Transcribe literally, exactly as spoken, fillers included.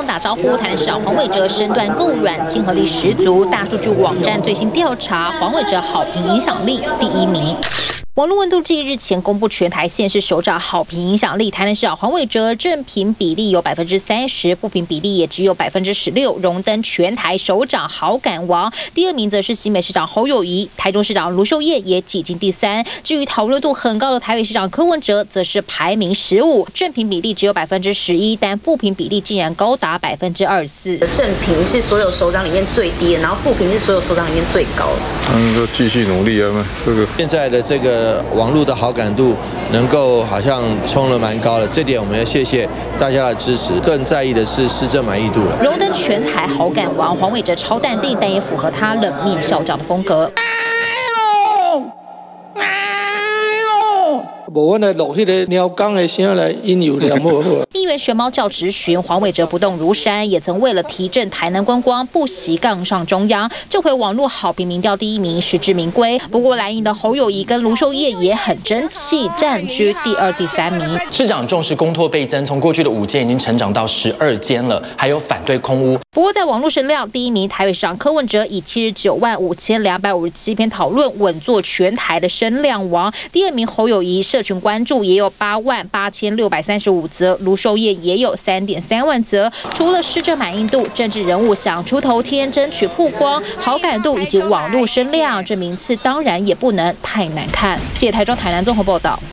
众打招呼，台南市长黄伟哲身段够软，亲和力十足。大数据网站最新调查，黄伟哲好评影响力第一名。 网络温度计日前公布全台县市首长好评影响力，台南市长黄伟哲正评比例有百分之三十，负评比例也只有百分之十六，荣登全台首长好感王。第二名则是新北市长侯友宜，台中市长卢秀燕也挤进第三。至于讨论度很高的台北市长柯文哲，则是排名十五，正评比例只有百分之十一，但负评比例竟然高达百分之二十四。 正评是所有首长里面最低的，然后负评是所有首长里面最高的。 他们说继续努力啊，这个现在的这个。 网络的好感度能够好像冲了蛮高的，这点我们要谢谢大家的支持。更在意的是施政满意度了。 荣登全台好感王，黄伟哲超淡定，但也符合他冷面校长的风格。 无阮来录迄个鸟缸的声来引诱了，好好。 议员选猫叫直询，黄伟哲不动如山，也曾为了提振台南观光，不惜杠上中央。这回网络好评民调第一名，实至名归。不过蓝营的侯友宜跟卢秀燕也很争气，占据第二、第三名。 市长重视公托倍增，从过去的五间已经成长到十二间了，还有反对空屋。 不过在网络声量，第一名台北市长柯文哲以七十九万五千两百五十七篇讨论，稳坐全台的声量王。第二名侯友宜社群关注也有八万八千六百三十五则，卢秀燕也有三点三万则。除了市政满意度，政治人物想出头天、争取曝光、好感度以及网络声量，这名次当然也不能太难看。记者台中台南综合报道。